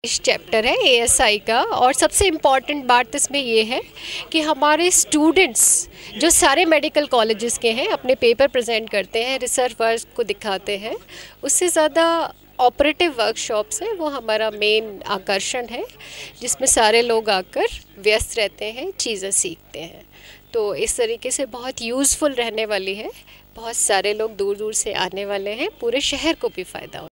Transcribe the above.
इस चैप्टर है एएसआई का। और सबसे इम्पॉर्टेंट बात इसमें ये है कि हमारे स्टूडेंट्स जो सारे मेडिकल कॉलेजेस के हैं अपने पेपर प्रेजेंट करते हैं, रिसर्च वर्क को दिखाते हैं, उससे ज़्यादा ऑपरेटिव वर्कशॉप्स है वो हमारा मेन आकर्षण है, जिसमें सारे लोग आकर व्यस्त रहते हैं, चीज़ें सीखते हैं। तो इस तरीके से बहुत यूज़फुल रहने वाली है, बहुत सारे लोग दूर दूर से आने वाले हैं, पूरे शहर को भी फ़ायदा हो।